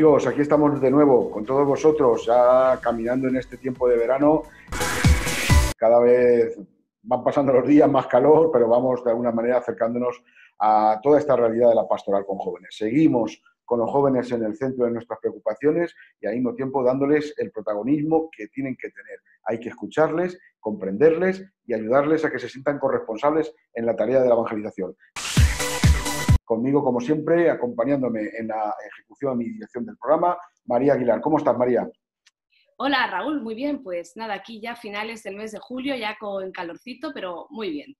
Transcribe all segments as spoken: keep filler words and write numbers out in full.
amigos, aquí estamos de nuevo con todos vosotros, ya caminando en este tiempo de verano. Cada vez van pasando los días, más calor, pero vamos de alguna manera acercándonos a toda esta realidad de la pastoral con jóvenes. Seguimos con los jóvenes en el centro de nuestras preocupaciones y al mismo tiempo dándoles el protagonismo que tienen que tener. Hay que escucharles, comprenderles y ayudarles a que se sientan corresponsables en la tarea de la evangelización. Conmigo, como siempre, acompañándome en la ejecución y dirección del programa, María Aguilar. ¿Cómo estás, María? Hola, Raúl. Muy bien. Pues nada, aquí ya finales del mes de julio, ya con calorcito, pero muy bien.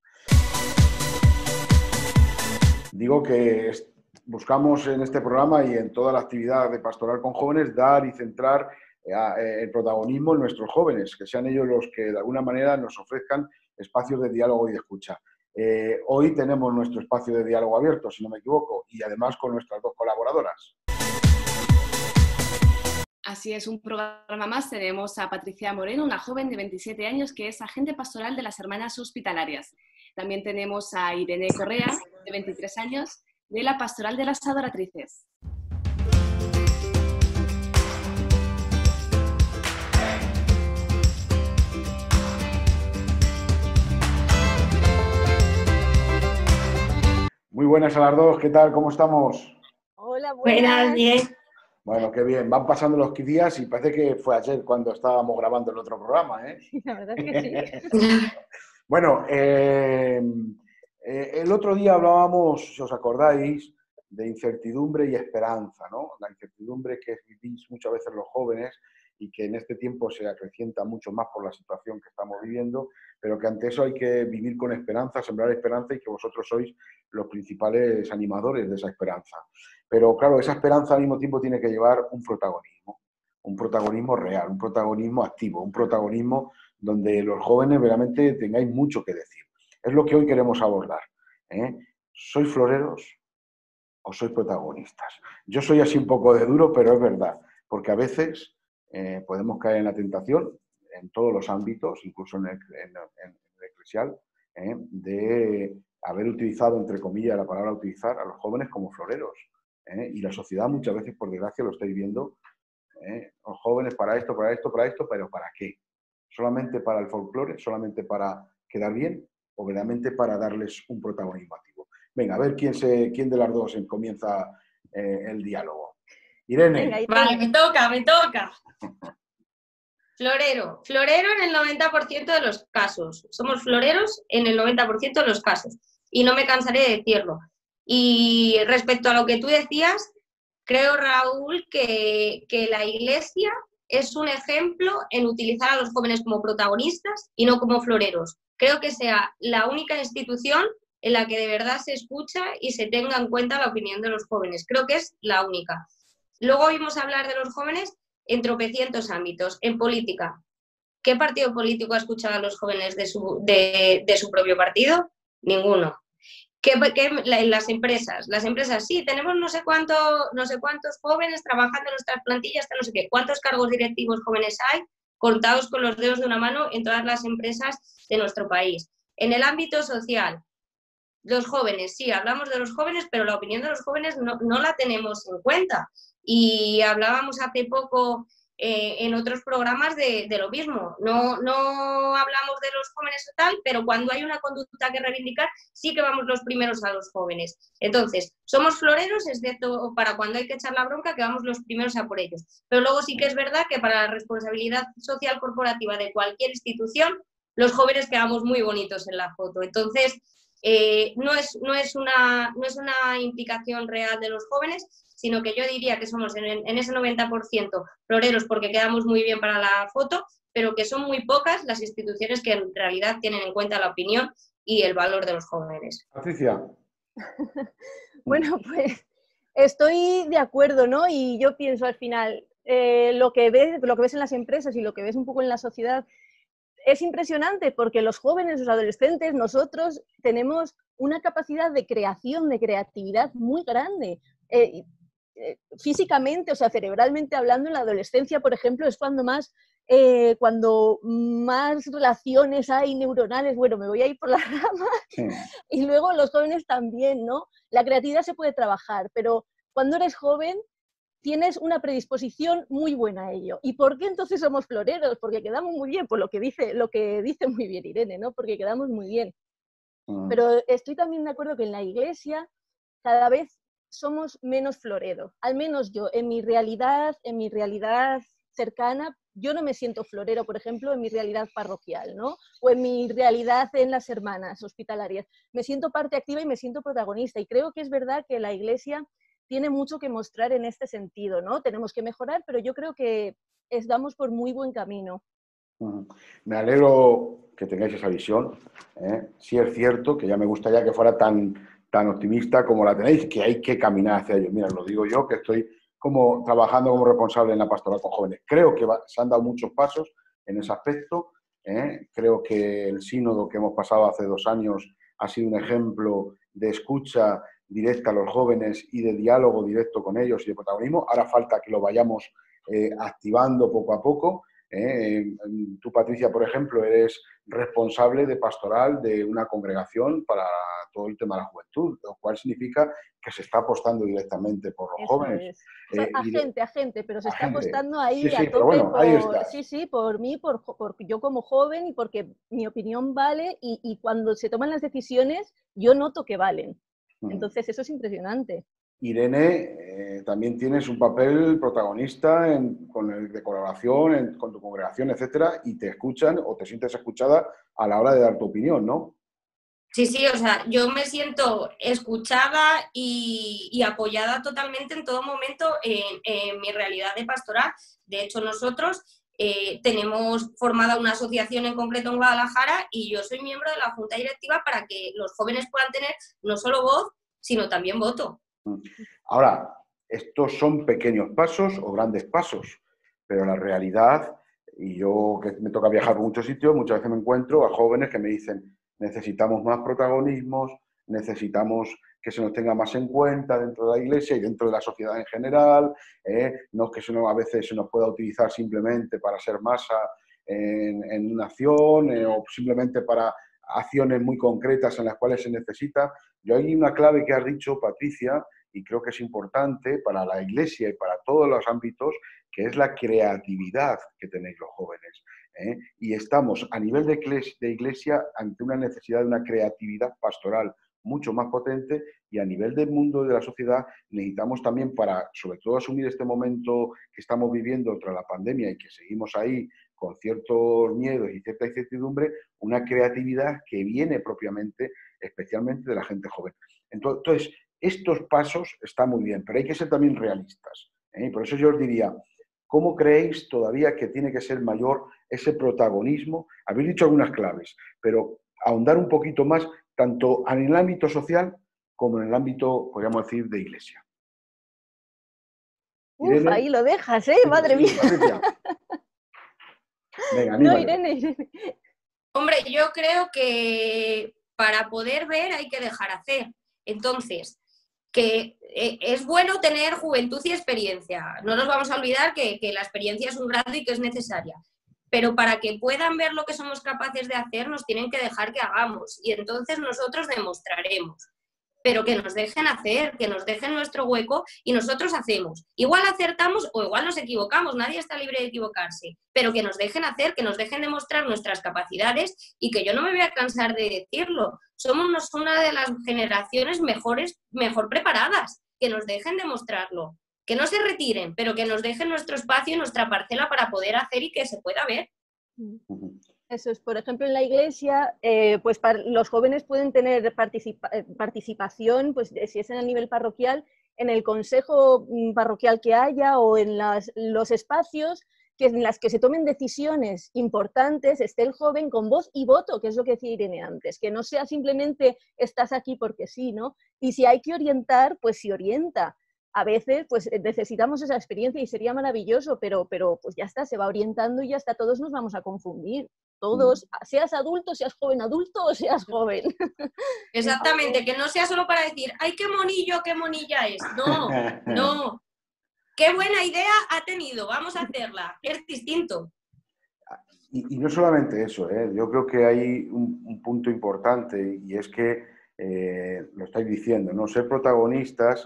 Digo que buscamos en este programa y en toda la actividad de pastoral con jóvenes dar y centrar el protagonismo en nuestros jóvenes, que sean ellos los que de alguna manera nos ofrezcan espacios de diálogo y de escucha. Eh, hoy tenemos nuestro espacio de diálogo abierto, si no me equivoco, y además con nuestras dos colaboradoras. Así es, un programa más. Tenemos a Patricia Moreno, una joven de veintisiete años que es agente pastoral de las Hermanas Hospitalarias. También tenemos a Irene Correa, de veintitrés años, de la Pastoral de las Adoratrices. Muy buenas a las dos, ¿qué tal? ¿Cómo estamos? Hola, buenas. Buenas, bien. Bueno, qué bien. Van pasando los días y parece que fue ayer cuando estábamos grabando el otro programa, ¿eh? Sí, la verdad es que sí. Bueno, eh, eh, el otro día hablábamos, si os acordáis, de incertidumbre y esperanza, ¿no? La incertidumbre que vivís muchas veces los jóvenes y que en este tiempo se acrecienta mucho más por la situación que estamos viviendo, pero que ante eso hay que vivir con esperanza, sembrar esperanza y que vosotros sois los principales animadores de esa esperanza. Pero claro, esa esperanza al mismo tiempo tiene que llevar un protagonismo, un protagonismo real, un protagonismo activo, un protagonismo donde los jóvenes realmente tengáis mucho que decir. Es lo que hoy queremos abordar, ¿eh? ¿Sois floreros o sois protagonistas? Yo soy así un poco de duro, pero es verdad, porque a veces eh, podemos caer en la tentación, en todos los ámbitos, incluso en el, en, en el eclesial, ¿eh? de haber utilizado, entre comillas, la palabra utilizar a los jóvenes como floreros. ¿eh? Y la sociedad muchas veces, por desgracia, lo estáis viendo, ¿eh? Los jóvenes para esto, para esto, para esto, pero ¿para qué? ¿Solamente para el folclore? ¿Solamente para quedar bien? ¿O realmente para darles un protagonismo activo? Venga, a ver quién, se, quién de las dos comienza eh, el diálogo. Irene. Venga, Vale, me toca, me toca. Florero. Florero en el noventa por ciento de los casos. Somos floreros en el noventa por ciento de los casos. Y no me cansaré de decirlo. Y respecto a lo que tú decías, creo, Raúl, que, que la Iglesia es un ejemplo en utilizar a los jóvenes como protagonistas y no como floreros. Creo que sea la única institución en la que de verdad se escucha y se tenga en cuenta la opinión de los jóvenes. Creo que es la única. Luego oímos hablar de los jóvenes en tropecientos ámbitos. En política, ¿qué partido político ha escuchado a los jóvenes de su, de, de su propio partido? Ninguno. ¿Qué, qué, en las empresas? Las empresas, sí, tenemos no sé, cuánto, no sé cuántos jóvenes trabajando en nuestras plantillas, no sé qué. ¿Cuántos cargos directivos jóvenes hay? Contados con los dedos de una mano en todas las empresas de nuestro país. En el ámbito social, los jóvenes, sí, hablamos de los jóvenes, pero la opinión de los jóvenes no, no la tenemos en cuenta. Y hablábamos hace poco eh, en otros programas de, de lo mismo. No, no hablamos de los jóvenes o tal, pero cuando hay una conducta que reivindicar, sí que vamos los primeros a los jóvenes. Entonces, somos floreros, excepto para cuando hay que echar la bronca, que vamos los primeros a por ellos. Pero luego sí que es verdad que para la responsabilidad social corporativa de cualquier institución, los jóvenes quedamos muy bonitos en la foto. Entonces, eh, no, es, no, es una, no es una implicación real de los jóvenes, sino que yo diría que somos en, en ese noventa por ciento floreros porque quedamos muy bien para la foto, pero que son muy pocas las instituciones que en realidad tienen en cuenta la opinión y el valor de los jóvenes. Patricia. Bueno, pues estoy de acuerdo, ¿no? Y yo pienso al final, eh, lo que ves, lo que ves en las empresas y lo que ves un poco en la sociedad es impresionante porque los jóvenes, los adolescentes, nosotros tenemos una capacidad de creación, de creatividad muy grande. Eh, eh, físicamente, o sea, cerebralmente hablando, en la adolescencia, por ejemplo, es cuando más, eh, cuando más relaciones hay neuronales. Bueno, me voy a ir por las ramas. Sí. Y luego los jóvenes también, ¿no? La creatividad se puede trabajar, pero cuando eres joven tienes una predisposición muy buena a ello. ¿Y por qué entonces somos floreros? Porque quedamos muy bien, por lo que dice, lo que dice muy bien Irene, ¿no? Porque quedamos muy bien. Uh-huh. Pero estoy también de acuerdo que en la iglesia cada vez somos menos floreros. Al menos yo, en mi realidad, en mi realidad cercana, yo no me siento florero, por ejemplo, en mi realidad parroquial, ¿no? O en mi realidad en las hermanas hospitalarias. Me siento parte activa y me siento protagonista. Y creo que es verdad que la iglesia tiene mucho que mostrar en este sentido, ¿no? Tenemos que mejorar, pero yo creo que estamos por muy buen camino. Me alegro que tengáis esa visión. ¿eh? Sí es cierto que ya me gustaría que fuera tan, tan optimista como la tenéis, que hay que caminar hacia ello. Mira, lo digo yo, que estoy como trabajando como responsable en la pastoral con jóvenes. Creo que va, se han dado muchos pasos en ese aspecto. ¿eh? Creo que el sínodo que hemos pasado hace dos años ha sido un ejemplo de escucha directa a los jóvenes y de diálogo directo con ellos y de protagonismo. Ahora falta que lo vayamos eh, activando poco a poco. ¿eh? Tú, Patricia, por ejemplo, eres responsable de pastoral de una congregación para todo el tema de la juventud, lo cual significa que se está apostando directamente por los Eso jóvenes. Es. Eh, agente, de... agente, pero se está agente. apostando ahí sí, sí, a tope bueno, por, sí, sí, por mí, por, por yo como joven y porque mi opinión vale y, y cuando se toman las decisiones yo noto que valen. Entonces eso es impresionante. Irene, eh, también tienes un papel protagonista en, con el de colaboración en, con tu congregación, etcétera, y te escuchan o te sientes escuchada a la hora de dar tu opinión, ¿no? Sí, sí, o sea, yo me siento escuchada y, y apoyada totalmente en todo momento en, en mi realidad de pastoral. De hecho, nosotros eh, tenemos formada una asociación en concreto en Guadalajara y yo soy miembro de la junta directiva para que los jóvenes puedan tener no solo voz, sino también voto. Ahora, estos son pequeños pasos o grandes pasos, pero la realidad, y yo que me toca viajar por muchos sitios, muchas veces me encuentro a jóvenes que me dicen necesitamos más protagonismos, necesitamos que se nos tenga más en cuenta dentro de la iglesia y dentro de la sociedad en general, ¿eh? no que se nos, a veces se nos pueda utilizar simplemente para ser masa en, en una acción eh, o simplemente para acciones muy concretas en las cuales se necesita. Yo hay una clave que has dicho, Patricia, y creo que es importante para la iglesia y para todos los ámbitos, que es la creatividad que tenéis los jóvenes. ¿eh? Y estamos a nivel de iglesia, de iglesia ante una necesidad de una creatividad pastoral mucho más potente y a nivel del mundo de la sociedad necesitamos también para, sobre todo, asumir este momento que estamos viviendo tras la pandemia y que seguimos ahí con ciertos miedos y cierta incertidumbre, una creatividad que viene propiamente, especialmente de la gente joven. Entonces, estos pasos están muy bien, pero hay que ser también realistas. ¿eh? Por eso yo os diría, ¿cómo creéis todavía que tiene que ser mayor ese protagonismo? Habéis dicho algunas claves, pero ahondar un poquito más, tanto en el ámbito social como en el ámbito, podríamos decir, de iglesia. Uf, Irene, ahí lo dejas, ¿eh? Madre mía. Venga, no, Irene, Irene. Hombre, yo creo que para poder ver hay que dejar hacer. Entonces, que es bueno tener juventud y experiencia. No nos vamos a olvidar que, que la experiencia es un grado y que es necesaria. Pero para que puedan ver lo que somos capaces de hacer, nos tienen que dejar que hagamos. Y entonces nosotros demostraremos. Pero que nos dejen hacer, que nos dejen nuestro hueco y nosotros hacemos. Igual acertamos o igual nos equivocamos, nadie está libre de equivocarse, pero que nos dejen hacer, que nos dejen demostrar nuestras capacidades y que yo no me voy a cansar de decirlo. Somos una de las generaciones mejores, mejor preparadas, que nos dejen demostrarlo. Que no se retiren, pero que nos dejen nuestro espacio y nuestra parcela para poder hacer y que se pueda ver. Eso es, por ejemplo, en la iglesia, eh, pues para, los jóvenes pueden tener participa participación, pues si es en el nivel parroquial, en el consejo parroquial que haya o en las, los espacios que en las que se tomen decisiones importantes, esté el joven con voz y voto, que es lo que decía Irene antes, que no sea simplemente estás aquí porque sí, ¿no? Y si hay que orientar, pues se orienta. A veces pues necesitamos esa experiencia y sería maravilloso, pero, pero pues ya está, se va orientando y ya está, todos nos vamos a confundir. Todos, seas adulto, seas joven adulto o seas joven. Exactamente, que no sea solo para decir, ¡ay, qué monillo, qué monilla es! No, no. ¡Qué buena idea ha tenido! Vamos a hacerla. Es distinto. Y, y no solamente eso, ¿eh? Yo creo que hay un, un punto importante y es que, eh, lo estáis diciendo, ¿no? Ser protagonistas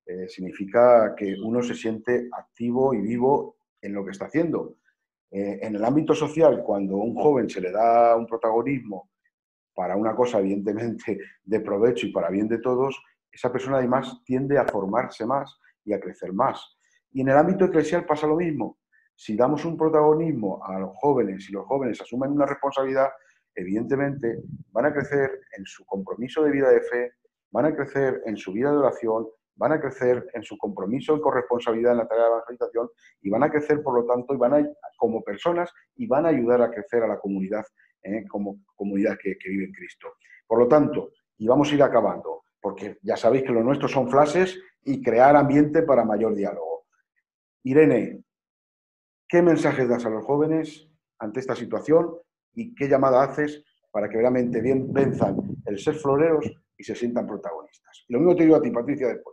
eh, significa que uno se siente activo y vivo en lo que está haciendo. Eh, en el ámbito social, cuando a un joven se le da un protagonismo para una cosa evidentemente de provecho y para bien de todos, esa persona además tiende a formarse más y a crecer más. Y en el ámbito eclesial pasa lo mismo. Si damos un protagonismo a los jóvenes y los jóvenes asumen una responsabilidad, evidentemente van a crecer en su compromiso de vida de fe, van a crecer en su vida de oración, van a crecer en su compromiso y corresponsabilidad en la tarea de evangelización y van a crecer, por lo tanto, y van a, como personas y van a ayudar a crecer a la comunidad, eh, como comunidad que, que vive en Cristo. Por lo tanto, y vamos a ir acabando, porque ya sabéis que lo nuestro son flashes y crear ambiente para mayor diálogo. Irene, ¿qué mensajes das a los jóvenes ante esta situación y qué llamada haces para que realmente bien venzan el ser floreros y se sientan protagonistas? Y lo mismo te digo a ti, Patricia, después.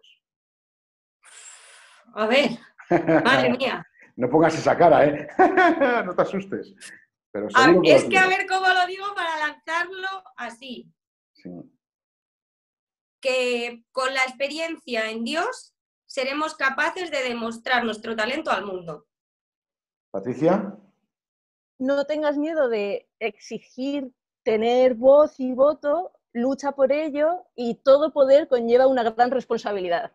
A ver, madre mía. No pongas esa cara, ¿eh? No te asustes. Pero A, seguro que es lo que a tienes. ver cómo lo digo para lanzarlo así. Sí. Que con la experiencia en Dios seremos capaces de demostrar nuestro talento al mundo. Patricia. No tengas miedo de exigir tener voz y voto, lucha por ello y todo poder conlleva una gran responsabilidad.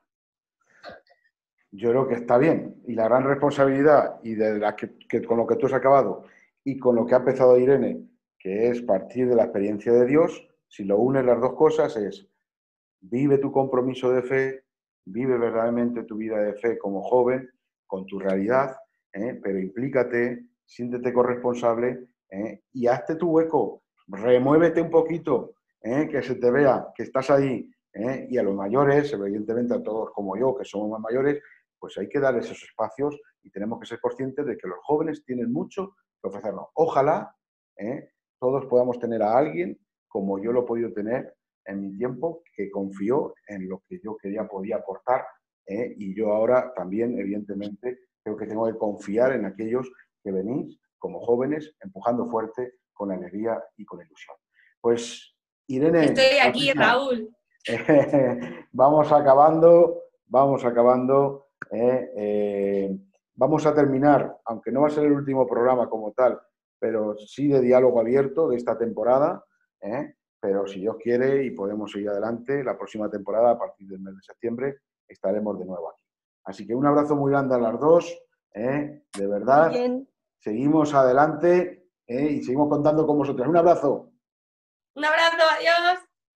Yo creo que está bien. Y la gran responsabilidad, y de la que, que con lo que tú has acabado, y con lo que ha empezado Irene, que es partir de la experiencia de Dios, si lo unes las dos cosas es, vive tu compromiso de fe, vive verdaderamente tu vida de fe como joven, con tu realidad, ¿eh? Pero implícate, siéntete corresponsable, ¿eh? Y hazte tu hueco, remuévete un poquito, ¿eh? Que se te vea que estás ahí, ¿eh? Y a los mayores, evidentemente a todos como yo, que somos más mayores, pues hay que darles esos espacios y tenemos que ser conscientes de que los jóvenes tienen mucho que ofrecernos. Ojalá ¿eh? todos podamos tener a alguien como yo lo he podido tener en mi tiempo, que confió en lo que yo quería, podía aportar, ¿eh? Y yo ahora también, evidentemente, creo que tengo que confiar en aquellos que venís como jóvenes, empujando fuerte, con alegría y con ilusión. Pues, Irene... Estoy aquí, Patricia, Raúl. eh, vamos acabando, vamos acabando. Eh, eh, vamos a terminar, aunque no va a ser el último programa como tal, pero sí de diálogo abierto de esta temporada, ¿eh? Pero si Dios quiere y podemos seguir adelante, la próxima temporada, a partir del mes de septiembre, estaremos de nuevo aquí. Así que un abrazo muy grande a las dos, ¿eh? De verdad. Bien. Seguimos adelante, ¿eh? Y seguimos contando con vosotros. Un abrazo. Un abrazo, adiós.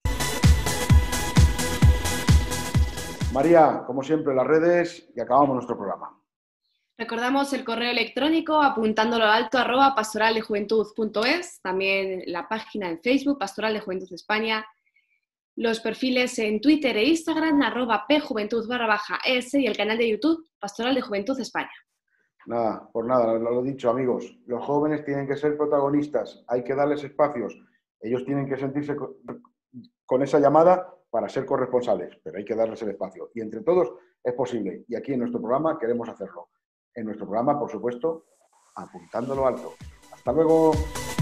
María, como siempre, las redes y acabamos nuestro programa. Recordamos el correo electrónico apuntándolo alto arroba pastoraldejuventud punto es, también la página en Facebook, Pastoral de Juventud España, los perfiles en Twitter e Instagram, arroba pjuventud barra baja es y el canal de YouTube, Pastoral de Juventud España. Nada, por nada, lo he dicho, amigos. Los jóvenes tienen que ser protagonistas, hay que darles espacios. Ellos tienen que sentirse con, con esa llamada para ser corresponsables, pero hay que darles el espacio. Y entre todos es posible. Y aquí en nuestro programa queremos hacerlo. En nuestro programa, por supuesto, apuntándolo alto. ¡Hasta luego!